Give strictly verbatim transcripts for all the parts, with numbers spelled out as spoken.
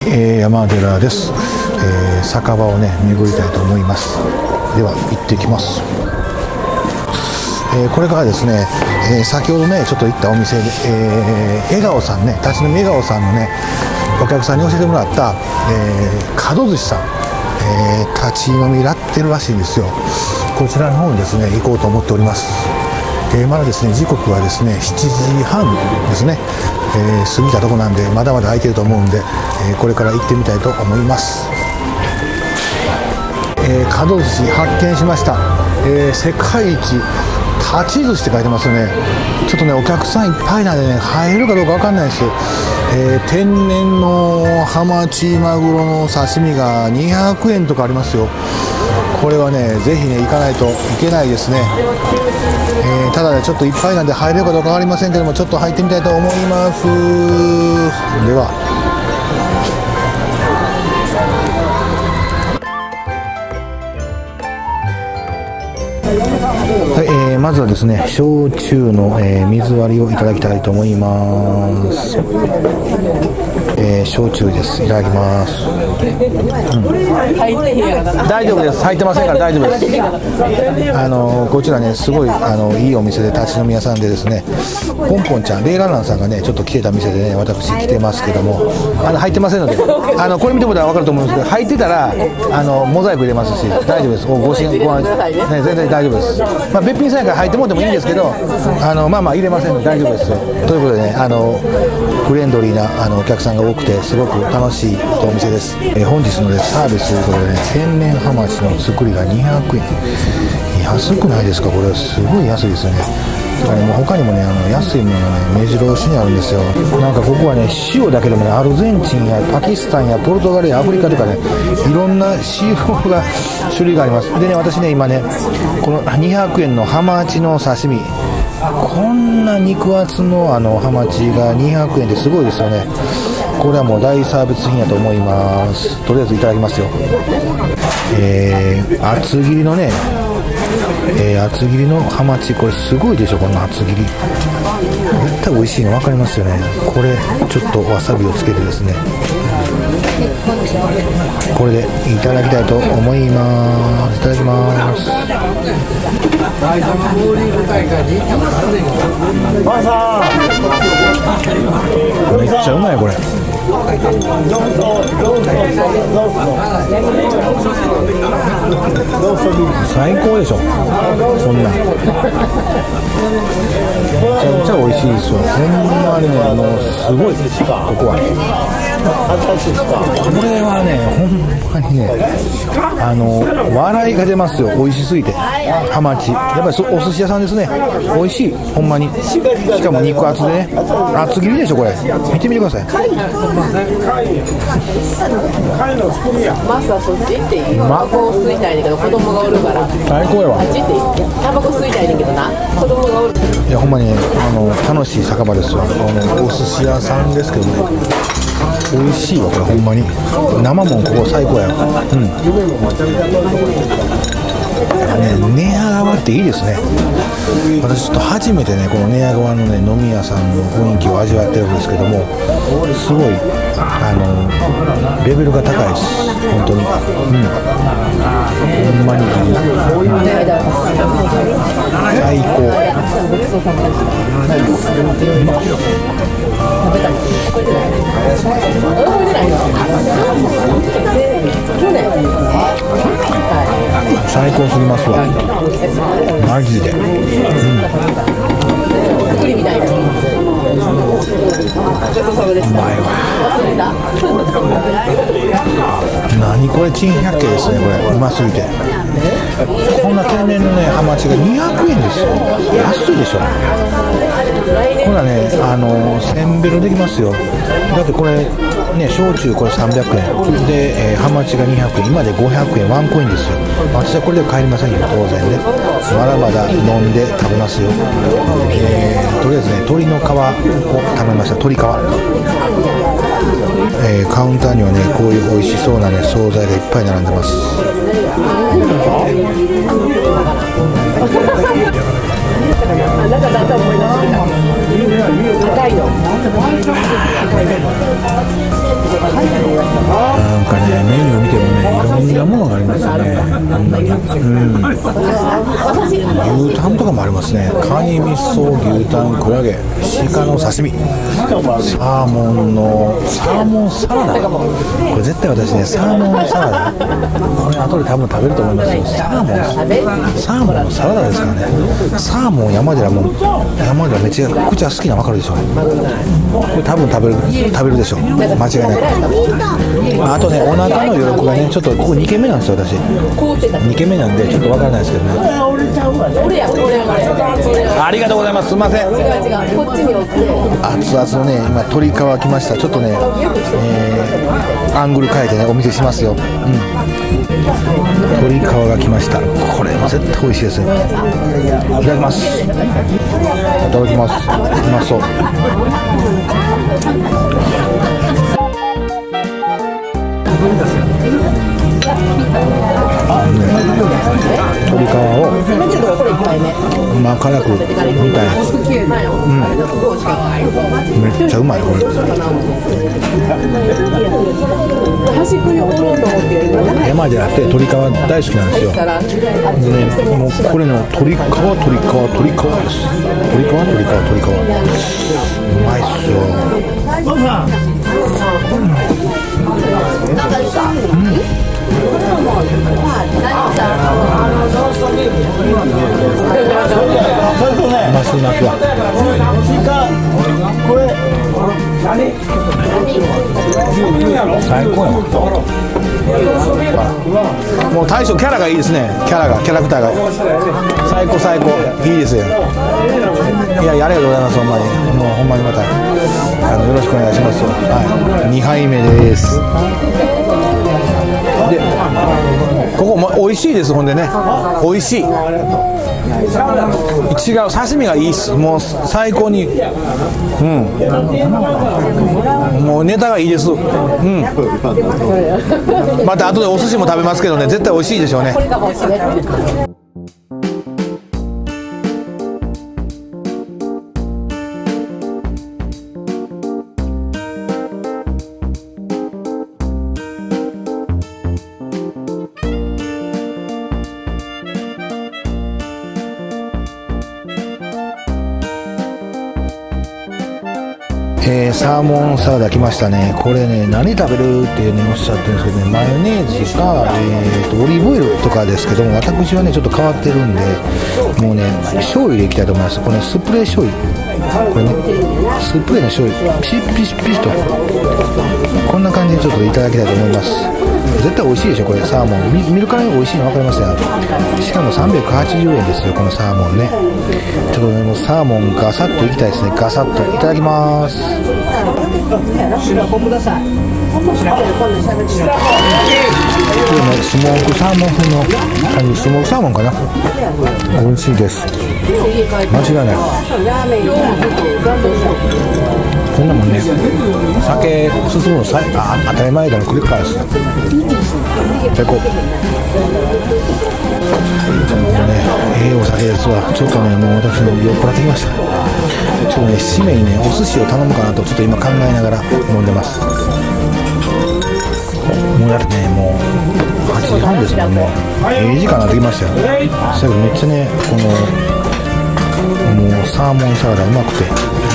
えー、山寺です、えー、酒場をね巡りたいと思います。では行ってきます。えー、これからですね、えー、先ほどねちょっと行ったお店で、えー、笑顔さんね、立ち飲み笑顔さんのねお客さんに教えてもらった、えー、門寿司さん、えー、立ち飲みラってるらしいんですよ。こちらの方にですね行こうと思っております。えー、まだですね時刻はですねしちじはんですね、えー、過ぎたとこなんでまだまだ空いてると思うんで、えー、これから行ってみたいと思います。えー、門寿司発見しました。えー、世界一立ち寿司って書いてますよね。ちょっとねお客さんいっぱいなんでね入るかどうかわかんないです。えー、天然のハマチマグロの刺身がにひゃくえんとかありますよ。これはねぜひね行かないといけないですね。えー、ただねちょっといっぱいなんで入れるかどうか分かりませんけども、ちょっと入ってみたいと思います。でははい、えー、まずはですね焼酎の、えー、水割りをいただきたいと思います。えー、焼酎です。いただきます。うん、大丈夫です。入ってませんから大丈夫です。あのこちらねすごいあのいいお店で立ち飲み屋さんでですね、ポンポンちゃんレイラランさんがねちょっと来てた店でね私来てますけども、あの入ってませんので、あのこれ見てもらったら分かると思うんですけど、入ってたらあのモザイク入れますし大丈夫です。おご心ご安心ね全然大丈夫です。まあ、別品さんやから入ってもらってもいいんですけど、あのまあまあ入れませんので大丈夫ですよ。ということでねあのフレンドリーなあのお客さんが多くてすごく楽しいお店です。えー、本日の、ね、サービスということでね天然ハマチの作りがにひゃくえん、安くないですか。これすごい安いですよね。だからね、もう他にもねあの安いものがね目白押しにあるんですよ。なんかここはね塩だけでもねアルゼンチンやパキスタンやポルトガルやアフリカとかねいろんな塩が種類があります。でね私ね今ねこのにひゃくえんのハマチの刺身、こんな肉厚のあのハマチがにひゃくえんですごいですよね。これはもう大サービス品だと思います。とりあえずいただきますよ。えー、厚切りのね、えー、厚切りのハマチ、これすごいでしょ。この厚切り絶対美味しいの分かりますよね。これちょっとわさびをつけてですね、これでいただきたいと思います。いただきます。めっちゃうまいこれ。最高でしょこんなん。めちゃめちゃ美味しいですよ。ほんまにねもうすごいここはね。これはねほんまにねあの笑いが出ますよ。美味しすぎて。ハマチやっぱりお寿司屋さんですね。美味しいほんまに。しかも肉厚でね厚切りでしょこれ。見てみてください。 マスはそっち行っていい？タバコ吸いたいねんけど子供がおるから最高やわ。 あっち行っていい？タバコ吸いたいねんけどな子供がおる。 いやほんまにねあの楽しい酒場ですよ。あのお寿司屋さんですけどね美味しいわこれほんまに。生もんここ最高や。うん。ね、寝屋川っていいですね。私ちょっと初めてねこの寝屋川のね飲み屋さんの雰囲気を味わってるんですけども、すごいあのレベルが高いです本当に。うん。ほんまに、うん、最高。最高すぎますわマジで。うん、うまいわ。何これ珍百景ですねこれ。うますぎて。こんな天然のねハマチがにひゃくえんですよ。安いでしょ。こんなねあのせんべろできますよ。だってこれね焼酎これさんびゃくえんで、えー、ハマチがにひゃくえん、今でごひゃくえんワンコインですよ。私はこれで帰りませんよ当然ね。まだまだ飲んで食べますよ。えー、とりあえずね鶏の皮を食べました。鶏皮。えー、カウンターにはねこういう美味しそうなね惣菜がいっぱい並んでます。なんかだんだん思い出してきた。高いの。 かね、メニューを見てもね、いろんなものがありますよね。うん、牛タンとかもありますね。カニ味噌、牛タン、クラゲ、鹿の刺身、サーモンのサーモンサラダ。これ絶対私ね、サーモンサラダ、これ後で多分食べると思いますよ。サーモンサーモンのサラダですからね。サーモン山寺も山寺めちゃくちゃ好きなの分かるでしょ。これ多分食べる食べるでしょ、間違いなく。あとね、お腹の余力がね、ちょっとここにけんめなんですよ、私。にけんめなんでちょっと分からないですけどね。ありがとうございます。すみません。熱々のね、今鶏皮きました。ちょっとね、えー、アングル変えてねお見せしますよ。うん、鶏皮がきました。これも絶対美味しいですね。いただきます。いただきます。うまそう。鶏皮をまあ辛くみたいな、うん、めっちゃうまいこれ。山であって鶏皮大好きなんですよ。でね、もうこれの鶏皮鶏皮鶏皮です。鶏皮鶏皮鶏皮鶏皮うまいっすよ。マスナスは最高や。もう大将キャラがいいですね。キャラがキャラクターが最高最高いいですよ。いや、ありがとうございます。ほんまにもうほんまにまたあのよろしくお願いします。はい、にはいめです。でここも美味しいです。ほんでね、美味しい。違う、刺身がいいっす。もう最高に、うん、もうネタがいいです。うん、また後でお寿司も食べますけどね、絶対美味しいでしょうね。えー、サーモンサラダ来ましたね。これね、何食べるってねおっしゃってるんですけどね、マヨネーズか、えー、とオリーブオイルとかですけども、私はねちょっと変わってるんで、もうね醤油でいきたいと思います。これ、ね、スプレー醤油、これねスプレーの醤油ピシッピシッピシッとこんな感じでちょっといただきたいと思います。絶対美味しいでしょこれ。サーモン 見, 見るからに美味しいの分かりますよ。しかもさんびゃくはちじゅうえんですよこのサーモンね。ちょっとねもうサーモンガサッといきたいですね。ガサッといただきます。これねスモークサーモン風の感じ、スモークサーモンかな。美味しいです、間違いない。こんなもんね、酒進むのさあ当たり前だの繰り返す最高。ね、ええお酒ですわ。ちょっとねもう私も酔っ払ってきました。ちょっとね締めにねお寿司を頼むかなとちょっと今考えながら飲んでます。もうだってねもうはちじはんですもんね。ええ時間になってきましたよ。最後めっちゃねこのもうサーモンサラダうまくて、うん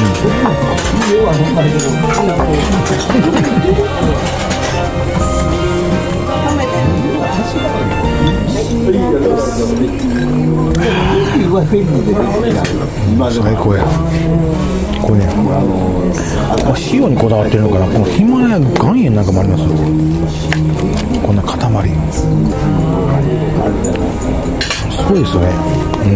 最高や。これね塩にこだわってるのかな。このヒマラヤ岩塩なんかもありますよ。こんな塊すごいですよね、うん、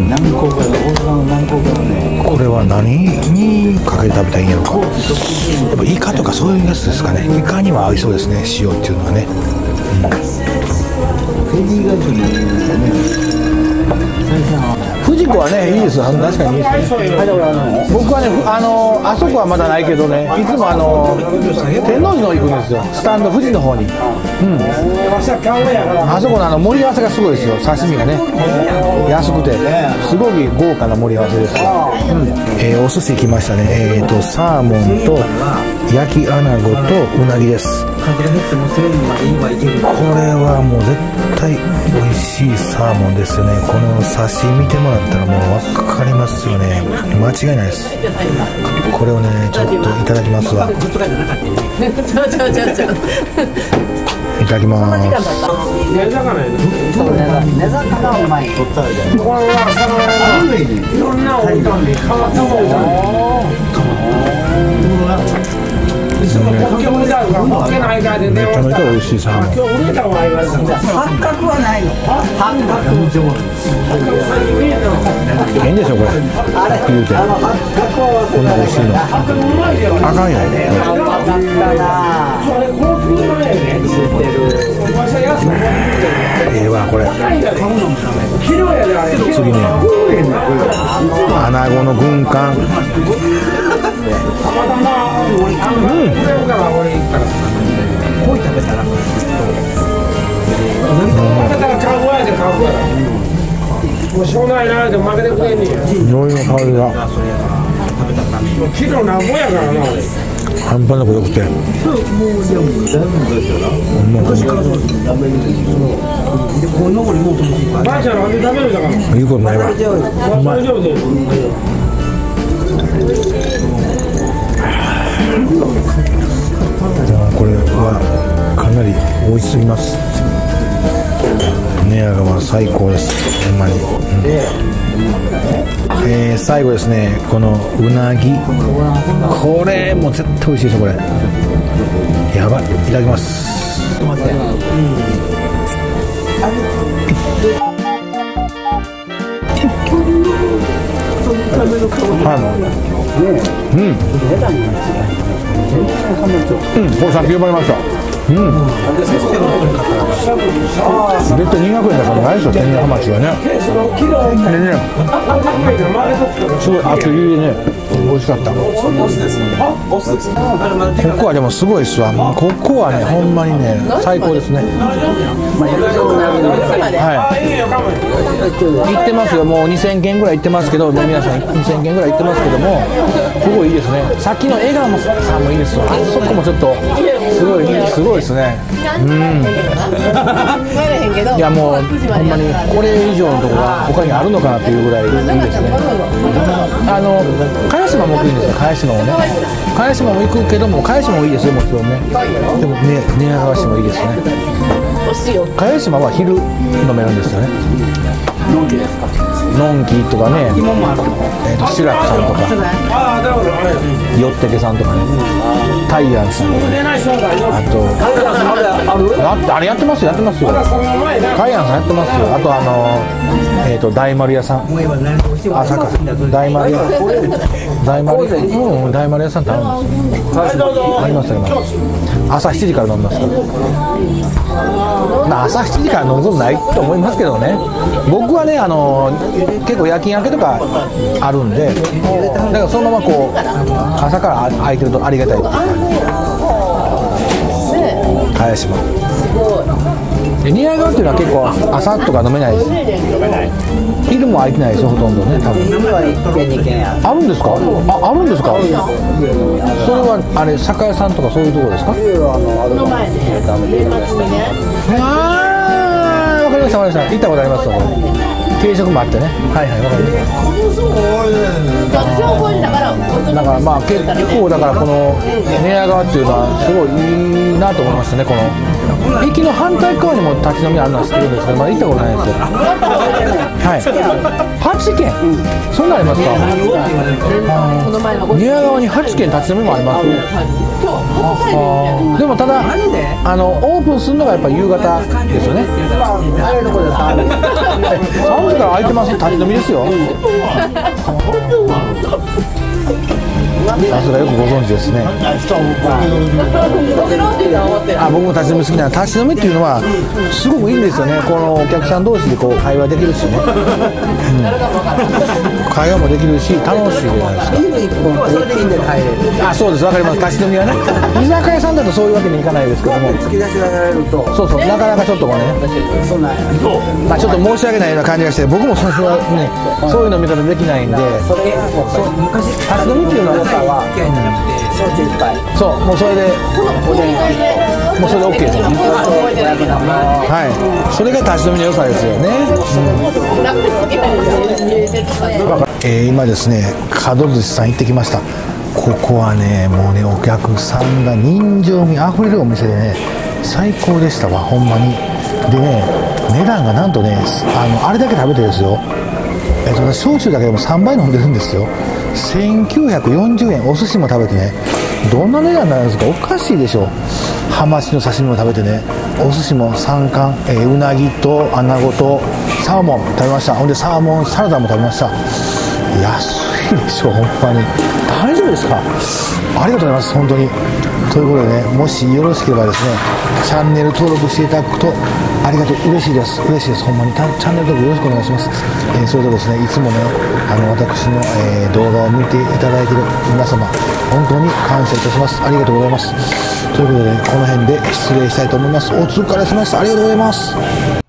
これは何にかけて食べたらいいんやろうか。やっぱイカとかそういうやつですかね。イカには合いそうですね塩っていうのはね、うん、フジコはねいいです。確かにいいですね。僕はねあのあそこはまだないけどね、いつもあの天王寺の方行くんですよ。スタンド富士の方に、うん、あそこのあの盛り合わせがすごいですよ。刺身がね安くてすごい豪華な盛り合わせです、うんえー、お寿司来ましたね。えーとサーモンと焼きアナゴとうなぎです。 れはもう絶対美味しいサーモンですよね。この刺し見てもらったらもう分かりますよね。間違いないです。これをねちょっといただきますわ。いただきます。 根魚やね。そう根魚がうまい。これはそのいろんなおいたんで変わったもんだ。めちゃめちゃ美味しいサーモン。 八角はないの。八角。 変でしょこれ。言うて。こんな美味しいの。あかんよ。ええわこれ。次ね。アナゴの軍艦。うん。こい食べたら。 もうしょうがないなで負けてくれんねん。 匂いの香りが。 キロなんぼやからな。 半端なく良くて。 ばあちゃんなんで食べるんだから。 言うことないわ。うまい。これはかなり美味しすぎます。寝屋川最高です。ほんまに。うん、えー、最後ですね。このうなぎ。これも絶対美味しいですよこれ。やばい。いただきます。はい。うん。うん、これさっき呼ばれました。うん。絶対にひゃくえんだからないですよ、天然ハマチはね。でね、すごい厚切りでね、美味しかった。ここはでもすごいっすわ。ここはね、ほんまにね、最高ですね。はい。行ってますよ、もうにせんけんぐらい行ってますけど、皆さんにせんけんぐらい行ってますけども、すごいいいですね。さっきの笑顔もさんもいいですわ。あそこもちょっとすごいすごいですね。うん。いやもうほんまにこれ以上のところが他にあるのかなっていうぐらいいいですね。あの茅島も行くんですよ。茅島もね。茅島も行くけども茅島もいいですよもちろんね。でもね寝屋川市もいいですね。茅島は昼飲めるんですよね。のんきですか。のんきとかね。えっとシラクさんとか。よってけさんとかね。タイヤンさんとかね。あとああれやってますよやってますよ。タイヤンさんやってますよ。あとあのえっと大丸屋さん。朝か大丸屋大丸屋うん大丸屋さんってあるんですよ。ありますよ今。朝しちじから飲みますから。まあ朝しちじから飲むことないと思いますけどね。僕はねあの結構夜勤明けとかあるんで、だからそのままこう朝から空いてるとありがたい。茅島。寝屋川っていうのは結構朝とか飲めないです。昼も空いてないですよほとんどね多分。あるんですか？あ、あるんですか？それはあれ酒屋さんとかそういうところですか？ああ、わかりましたわかりました。行ったことありますよ。定食もあってね。はいはいわかりました。だからまあ結構だからこの寝屋川っていうのはすごいいいなと思いましたね。この駅の反対側にも立ち飲みあるのは知ってるんですけどまだ行ったことないんですよ。はい。はちけん、うん、そんなありますか？寝屋川にはちけん立ち飲みもあります。でもただあのオープンするのがやっぱり夕方ですよね。さんじから空いてます。立ち飲みですよ。さすがよくご存知ですね。あ、僕も立ち飲み好きなの。立ち飲みっていうのはすごくいいんですよね。このお客さん同士でこう会話できるしね、うん、会話もできるし楽しいじゃないですか。あ、そうです、わかります。立ち飲みはね居酒屋さんだとそういうわけにいかないですけども、突き出しがられるとそうそうなかなかちょっとこうね、まあちょっと申し訳ないような感じがして僕もそれはねそういう飲み方できないんで、それ昔立ち飲みっていうのはは、うん、焼酎いっぱい。そう、もうそれで。 もうそれで OK です。はい、それが立ち飲みの良さですよね。うん、えー、今ですね、門寿司さん行ってきました。ここはね、もうね、お客さんが人情味あふれるお店でね、最高でしたわ、ほんまに。でね、値段がなんとね、あのあれだけ食べてですよ、えっと、焼酎だけでもさんばい飲んでるんですよ。せんきゅうひゃくよんじゅうえん、お寿司も食べてね、どんな値段になるんですか、おかしいでしょ。ハマチの刺身も食べてね、お寿司もさん貫、えー、うなぎとアナゴとサーモン食べました。ほんでサーモンサラダも食べました。安いでしょ、ほんまに。大丈夫ですか。ありがとうございます、本当に。ということでね、もしよろしければですね、チャンネル登録していただくとありがとう、嬉しいです、嬉しいです、ほんまに。チャンネル登録よろしくお願いします。えー、それとですね、いつもね、あの私の、えー、動画を見ていただいている皆様、本当に感謝いたします。ありがとうございます。ということで、ね、この辺で失礼したいと思います。お疲れ様でした。ありがとうございます。